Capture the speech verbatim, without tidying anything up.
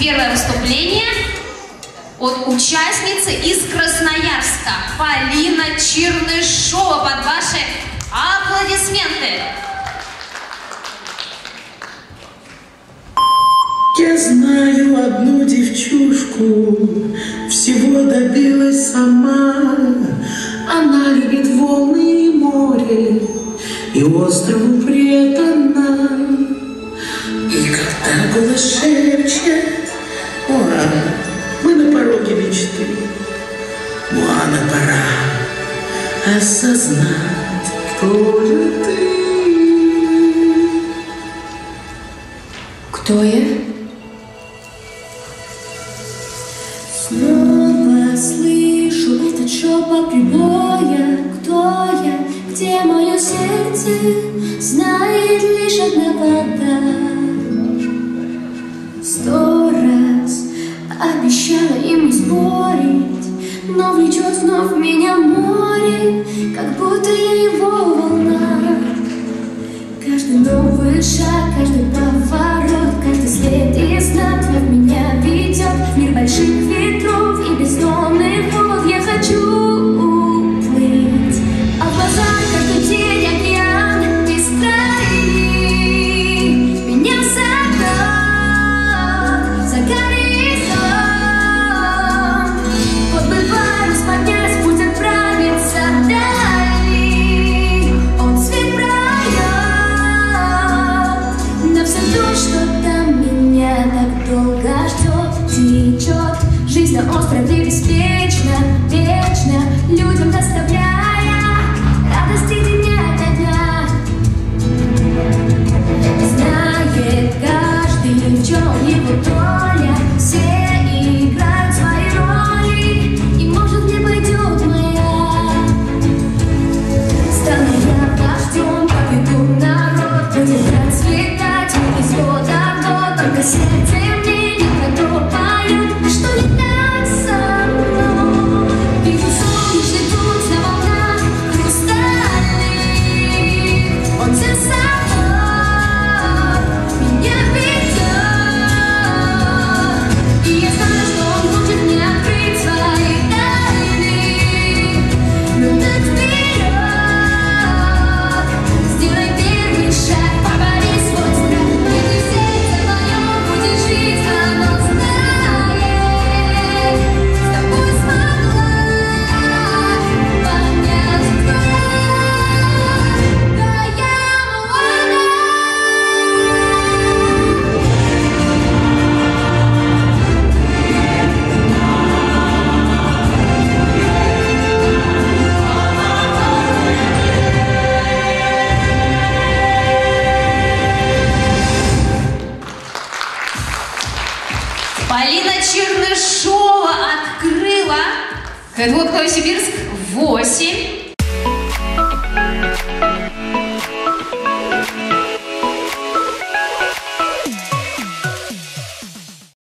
первое выступление от участницы из Красноярска, Полина Чернышова. Под ваши аплодисменты. Я знаю одну девчушку, всего добилась сама. Она любит волны и море, и острову предана. И когда голос шепчет: Моана, мы на пороге мечты. Моана, пора осознать, кто же ты. Кто я? Снова слышу этот шепот прибоя. Кто я? Где мое сердце? Знает лишь одна вода. Сто раз обещала им не спорить, но влечет вновь меня море, как будто я его волна. Каждый новый шаг, каждый поворот, каждый след и знак вновь меня ведет в мир больших ветров и бездонных вод. Я хочу уплыть, а в глазах каждый день океан бескрайний меня зовет за горизонт. Вот бы парус поднять, путь отправиться дальний, он свет прольет на все то, что там меня так долго ждет. Течет жизнь на острове беспечно, вечно, людям доставляя радости дня ото дня. Знает каждый, в чем его доля, все играют свои роли, и может не пойдет моя. Стану я вождем, поведу народ, будет расцветать мир из года в год, только сердце мне никто поет, что не так со мной. Вижу солнечный путь на волнах хрустальных, он за собой меня ведет, и я знаю, что он хочет мне открыть свои тайны. Но так вперед, сделай первый шаг, побори свой страх. Если сердце мое будет жить, оно знает, с тобой смогла понять, кто я. Да я Моана. Полина Чернышова открыла Кэтвок Новосибирск восемь.